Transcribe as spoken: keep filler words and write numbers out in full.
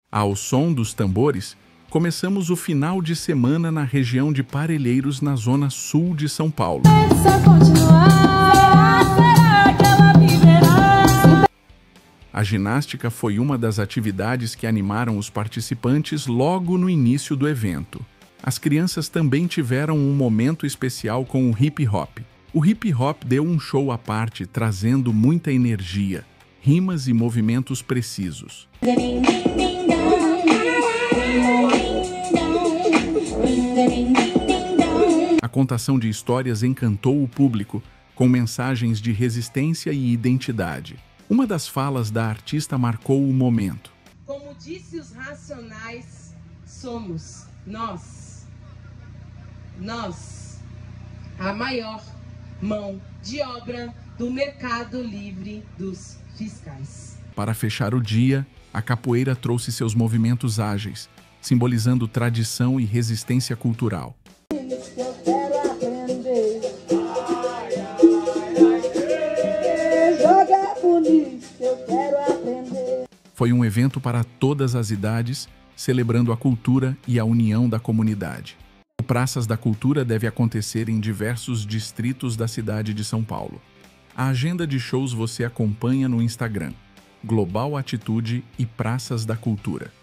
Ao som dos tambores, começamos o final de semana na região de Parelheiros, na zona sul de São Paulo. A ginástica foi uma das atividades que animaram os participantes logo no início do evento. As crianças também tiveram um momento especial com o hip hop. O hip hop deu um show à parte, trazendo muita energia, rimas e movimentos precisos. A contação de histórias encantou o público, com mensagens de resistência e identidade. Uma das falas da artista marcou o momento. Como disse os Racionais, somos nós, nós, a maior mão de obra do mercado livre dos fiscais. Para fechar o dia, a capoeira trouxe seus movimentos ágeis, simbolizando tradição e resistência cultural. Foi um evento para todas as idades, celebrando a cultura e a união da comunidade. O Praças da Cultura deve acontecer em diversos distritos da cidade de São Paulo. A agenda de shows você acompanha no Instagram, Global Atitude e Praças da Cultura.